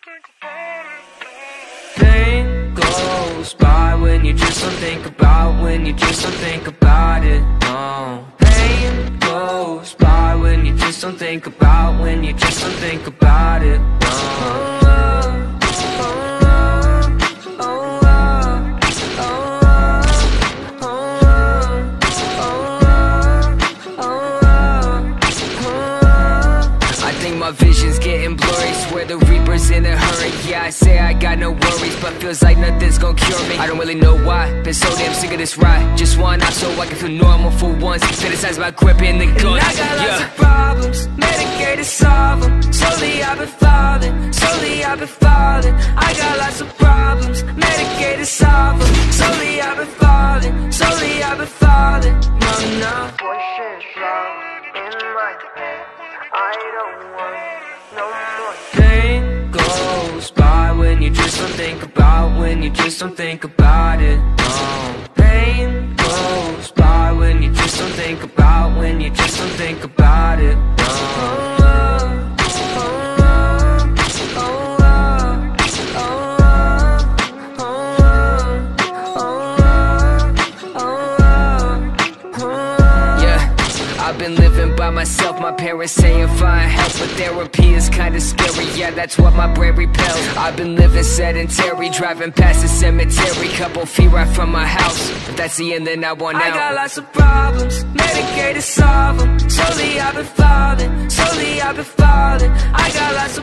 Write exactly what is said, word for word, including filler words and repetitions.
Pain goes by when you just don't think about, when you just don't think about it, no. Pain goes by when you just don't think about, when you just don't think about it, no. My vision's getting blurry, swear the reaper's in a hurry. Yeah, I say I got no worries, but feels like nothing's gonna cure me. I don't really know why, been so damn sick of this ride. Just one out so I can feel normal for once. Criticize my grip in the gun. And I got yeah. lots of problems, medicated, solve them. Slowly I've been falling, slowly I've been falling. I got lots of problems, medicated, solve them. Slowly I've been falling, slowly I've been falling. No, no. Voices loud in my head, I don't want no more. Pain goes by when you just don't think about, when you just don't think about it, no. Pain goes by when you just don't think about, when you just don't think about it, no. I've been living by myself, my parents saying find help, but therapy is kinda scary, yeah, that's what my brain repels. I've been living sedentary, driving past the cemetery, couple feet right from my house. If that's the end, then I want out. I got lots of problems, medicated, solve them. Slowly I've been falling, slowly I've been falling. I got lots of